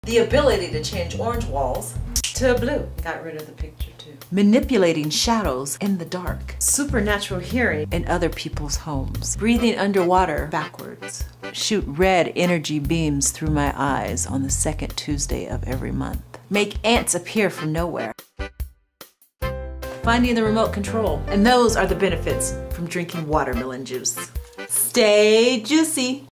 The ability to change orange walls to blue. Got rid of the picture too. Manipulating shadows in the dark. Supernatural hearing In other people's homes. Breathing underwater backwards. Shoot red energy beams through my eyes on the second Tuesday of every month. Make ants appear from nowhere. Finding the remote control. And those are the benefits from drinking watermelon juice. Stay juicy.